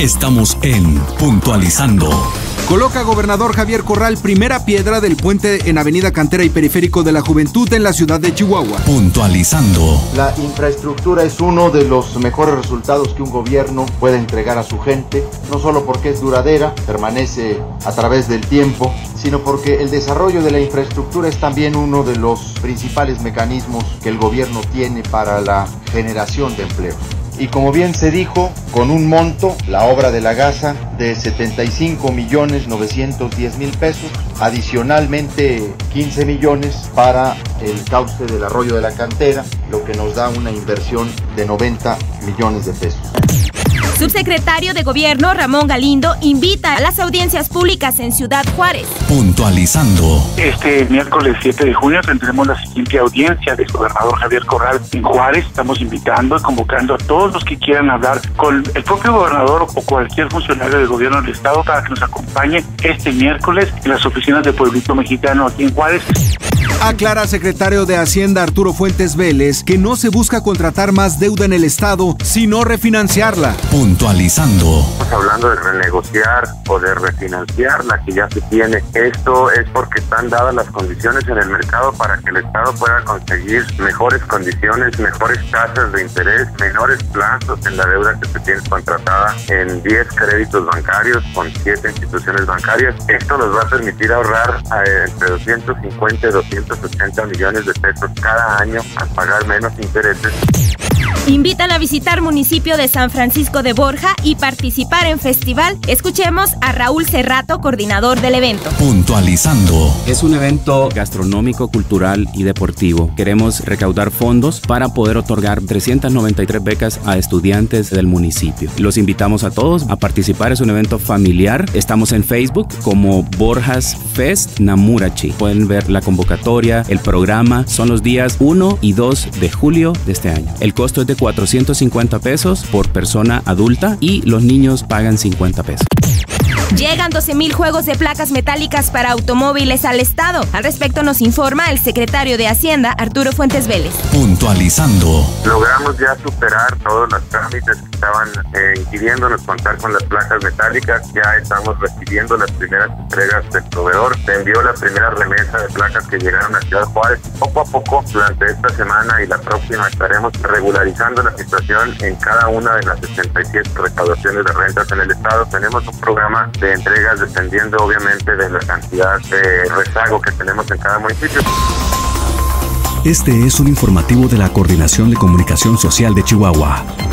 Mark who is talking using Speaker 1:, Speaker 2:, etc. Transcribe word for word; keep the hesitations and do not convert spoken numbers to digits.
Speaker 1: Estamos en Puntualizando.
Speaker 2: Coloca gobernador Javier Corral primera piedra del puente en Avenida Cantera y Periférico de la Juventud en la ciudad de Chihuahua.
Speaker 1: Puntualizando.
Speaker 3: La infraestructura es uno de los mejores resultados que un gobierno puede entregar a su gente, no solo porque es duradera, permanece a través del tiempo, sino porque el desarrollo de la infraestructura es también uno de los principales mecanismos que el gobierno tiene para la generación de empleo. Y como bien se dijo, con un monto, la obra de la gasa, de setenta y cinco millones novecientos diez mil pesos, adicionalmente quince millones para el cauce del arroyo de la Cantera, lo que nos da una inversión de noventa millones de pesos.
Speaker 4: Subsecretario de Gobierno Ramón Galindo invita a las audiencias públicas en Ciudad Juárez.
Speaker 1: Puntualizando.
Speaker 5: Este miércoles siete de junio tendremos la siguiente audiencia del gobernador Javier Corral en Juárez. Estamos invitando y convocando a todos los que quieran hablar con el propio gobernador o cualquier funcionario del gobierno del estado para que nos acompañe este miércoles en las oficinas de Pueblito Mexicano aquí en Juárez.
Speaker 2: Aclara secretario de Hacienda Arturo Fuentes Vélez que no se busca contratar más deuda en el estado, sino refinanciarla.
Speaker 1: Puntualizando.
Speaker 6: Estamos hablando de renegociar o de refinanciar la que ya se tiene. Esto es porque están dadas las condiciones en el mercado para que el estado pueda conseguir mejores condiciones, mejores tasas de interés, menores plazos en la deuda que se tiene contratada en diez créditos bancarios con siete instituciones bancarias. Esto nos va a permitir ahorrar eh, entre doscientos cincuenta y doscientos ochenta millones de pesos cada año a pagar menos intereses.
Speaker 4: Invitan a visitar municipio de San Francisco de Borja y participar en festival. Escuchemos a Raúl Cerrato, coordinador del evento.
Speaker 1: Puntualizando.
Speaker 7: Es un evento gastronómico, cultural y deportivo. Queremos recaudar fondos para poder otorgar trescientas noventa y tres becas a estudiantes del municipio. Los invitamos a todos a participar. Es un evento familiar. Estamos en Facebook como Borjas Fest Namurachi. Pueden ver la convocatoria, el programa. Son los días uno y dos de julio de este año. El costo es de cuatrocientos cincuenta pesos por persona adulta y los niños pagan cincuenta pesos.
Speaker 4: Llegan doce mil juegos de placas metálicas para automóviles al estado. Al respecto nos informa el secretario de Hacienda, Arturo Fuentes Vélez.
Speaker 1: Puntualizando.
Speaker 6: Logramos ya superar todos los trámites que estaban eh, impidiéndonos contar con las placas metálicas. Ya estamos recibiendo las primeras entregas del proveedor. Se envió la primera remesa de placas que llegaron a Ciudad Juárez. Poco a poco, durante esta semana y la próxima, estaremos regularizando la situación en cada una de las sesenta y siete recaudaciones de rentas en el estado. Tenemos un programa de entregas dependiendo obviamente de la cantidad de rezago que tenemos en cada municipio.
Speaker 1: Este es un informativo de la Coordinación de Comunicación Social de Chihuahua.